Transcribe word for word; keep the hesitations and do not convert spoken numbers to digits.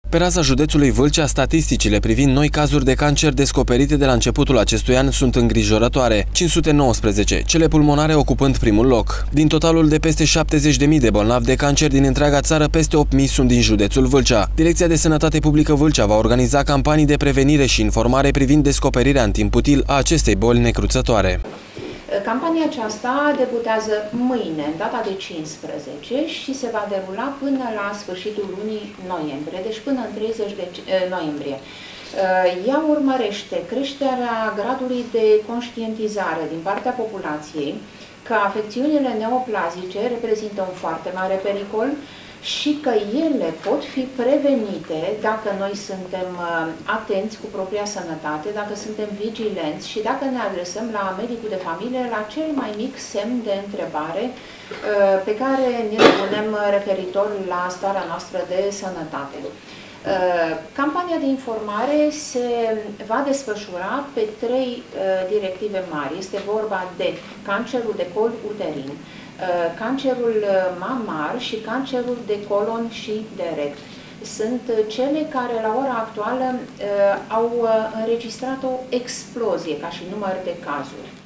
Pe raza județului Vâlcea, statisticile privind noi cazuri de cancer descoperite de la începutul acestui an sunt îngrijorătoare. cinci sute nouăsprezece, cele pulmonare ocupând primul loc. Din totalul de peste șaptezeci de mii de bolnavi de cancer din întreaga țară, peste opt mii sunt din județul Vâlcea. Direcția de Sănătate Publică Vâlcea va organiza campanii de prevenire și informare privind descoperirea în timp util a acestei boli necruțătoare. Campania aceasta debutează mâine, în data de cincisprezece, și se va derula până la sfârșitul lunii noiembrie, deci până în treizeci de noiembrie. Ea urmărește creșterea gradului de conștientizare din partea populației că afecțiunile neoplazice reprezintă un foarte mare pericol și că ele pot fi prevenite dacă noi suntem atenți cu propria sănătate, dacă suntem vigilenți și dacă ne adresăm la medicul de familie la cel mai mic semn de întrebare pe care ne punem referitor la starea noastră de sănătate. Campania de informare se va desfășura pe trei directive mari. Este vorba de cancerul de col uterin, cancerul mamar și cancerul de colon și de rect. Sunt cele care la ora actuală au înregistrat o explozie ca și număr de cazuri.